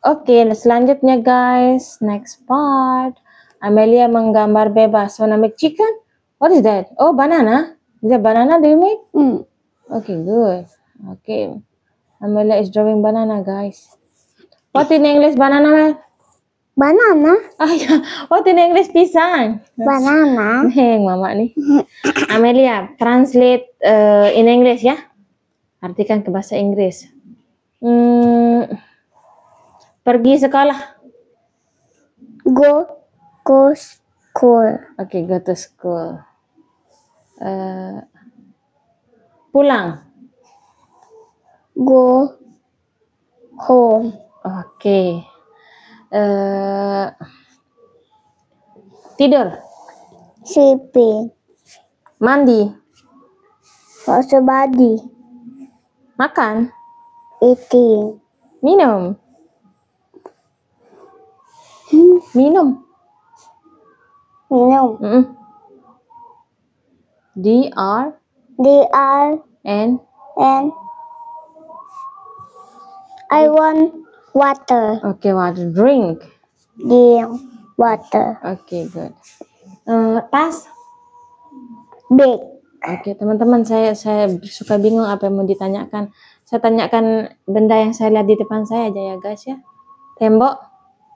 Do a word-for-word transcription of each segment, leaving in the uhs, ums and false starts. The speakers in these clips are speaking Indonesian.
Oke, selanjutnya guys, next part. Amelia menggambar bebas. Wanna make chicken? What is that? Oh, banana. Is that banana do you make? Mm. Okay, good. Okay, Amelia is drawing banana, guys. What in English banana, Mel? Banana. Ah ya, what in English pisang? Banana. Neng, mama nih. Amelia, translate uh, in English ya. Artikan ke bahasa Inggris. Hmm, pergi sekolah. Go, go school. Oke, okay, go to school. Uh, pulang. Go home. Oke. Okay. Uh, tidur. Sleeping. Mandi. Wash your body. Makan. Eating. Minum. Hmm. Minum. Minum. Mm -mm. D R. D R. N. And I want water. Oke, okay, water. Drink. Drink water. Oke, okay, good. Uh, tas. Big. Oke, okay, teman-teman, saya saya suka bingung apa yang mau ditanyakan. Saya tanyakan benda yang saya lihat di depan saya aja ya, guys ya. Tembok.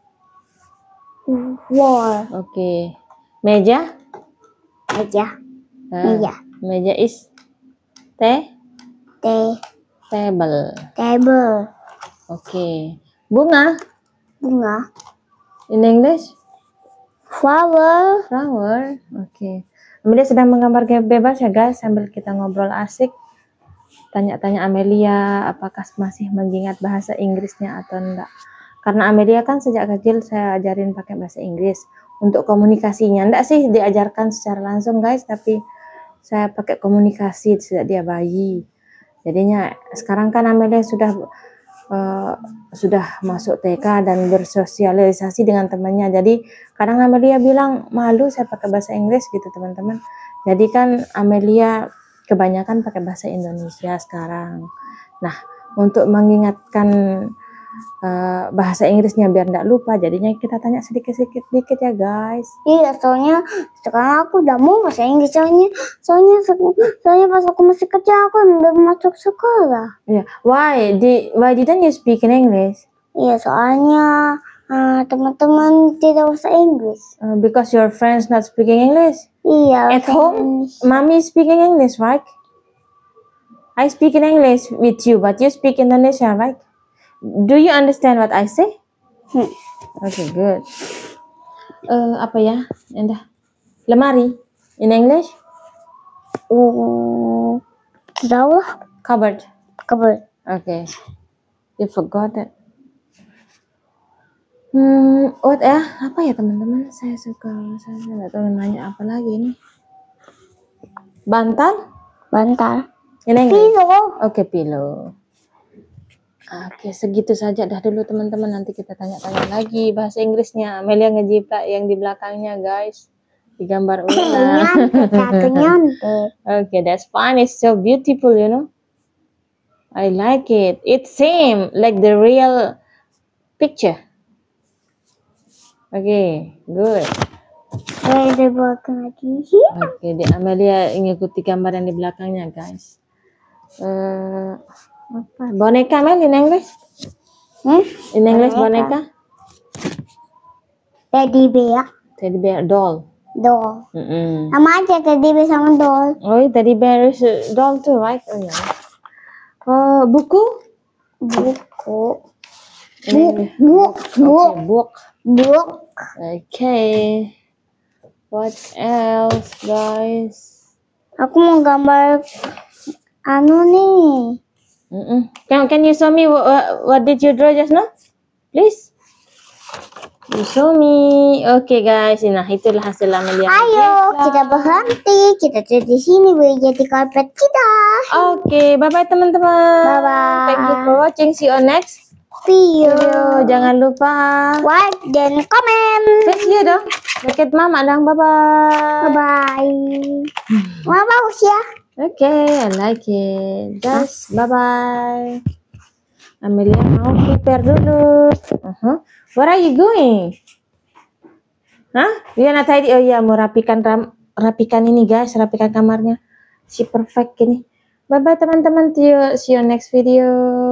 Wall. Oke. Okay. Meja. Meja. Uh, Meja. Meja is te. Te. Table. Table. Oke. Okay. Bunga. Bunga. In English? Flower. Flower. Oke. Okay. Amelia sedang menggambar bebas ya guys, sambil kita ngobrol asik. Tanya-tanya Amelia apakah masih mengingat bahasa Inggrisnya atau enggak. Karena Amelia kan sejak kecil saya ajarin pakai bahasa Inggris untuk komunikasinya. Enggak sih diajarkan secara langsung guys, tapi saya pakai komunikasi sejak dia bayi. Jadinya sekarang kan Amelia sudah uh, sudah masuk T K dan bersosialisasi dengan temannya. Jadi kadang Amelia bilang malu saya pakai bahasa Inggris gitu teman-teman. Jadi kan Amelia kebanyakan pakai bahasa Indonesia sekarang. Nah, untuk mengingatkan uh, bahasa Inggrisnya biar nggak lupa, jadinya kita tanya sedikit-sedikit dikit ya guys. Iya, soalnya sekarang aku udah mau bahasa Inggris, soalnya soalnya soalnya pas aku masih kecil aku belum masuk sekolah. Iya, yeah. Why di why didn't you speak in English? Iya, soalnya uh, teman-teman tidak bahasa Inggris. Uh, because your friends not speaking English. Iya. At home, mommy speaking English, right? I speak in English with you, but you speak Indonesia, right? Do you understand what I say? Hmm. Okay, good. Uh, apa ya? Endah. Lemari. In English? Oh, tidak lah. Cupboard. Cupboard. Okay. You forgot it. Hmm, what ya? Apa ya teman-teman? Saya suka, saya nggak tahu nanya apa lagi nih. Bantal? Bantal. In English? Pillow. Oke, okay, pillow. Oke, segitu saja dah dulu teman-teman. Nanti kita tanya-tanya lagi bahasa Inggrisnya. Amelia ngejiplak yang di belakangnya, guys. Digambar ulang. Oke, okay, that's fun. It's so beautiful, you know. I like it. It same like the real picture. Oke, okay, good. Saya di belakang lagi. Oke, okay, di Amelia ngikuti gambar yang di belakangnya, guys. Uh, apa? Boneka Mel in English? Hmm? In English boneka? Teddy bear. Teddy bear doll. Doll. Mm -mm. Sama aja teddy bear sama doll. Oh, teddy bear is a doll too, right? Oh ya. Yeah. Uh, buku? Buku. Book. Book. Book. Okay, book. Book. Okay. What else, guys? Aku mau gambar anu nih. Mm -mm. Can Can you show me what, what did you draw just now, please? You show me. Oke, okay, guys. Nah, itulah hasil Amelia. Ayo, kita berhenti. Kita di sini boleh jadi karpet kita. Oke, okay, bye bye teman-teman. Bye bye. Thank you for watching. See you on next video. video. Jangan lupa like dan komen. Terus lihat dong. Dekat mama dong. Bye bye. Bye bye. Mama bagus ya. Oke, okay, I like it. Just bye bye. Amelia mau prepare dulu. Uh -huh. Huh? Where are you going? Hah? Dia nak tidy. Oh iya, mau rapikan ram, rapikan ini guys, rapikan kamarnya. Si perfect ini. Bye bye teman-teman. See you, see you next video.